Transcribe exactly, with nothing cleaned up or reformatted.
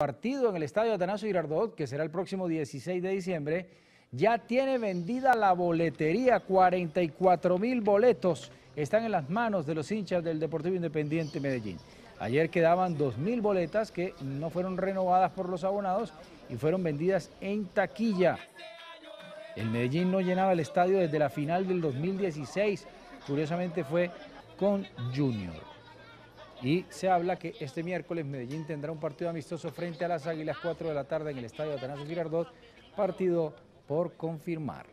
partido en el estadio Atanasio Girardot, que será el próximo dieciséis de diciembre, ya tiene vendida la boletería. Cuarenta y cuatro mil boletos están en las manos de los hinchas del Deportivo Independiente Medellín. Ayer quedaban dos mil boletas que no fueron renovadas por los abonados y fueron vendidas en taquilla. El Medellín no llenaba el estadio desde la final del dos mil dieciséis, curiosamente fue con Junior. Y se habla que este miércoles Medellín tendrá un partido amistoso frente a las Águilas, cuatro de la tarde en el estadio Atanasio Girardot, partido por confirmar.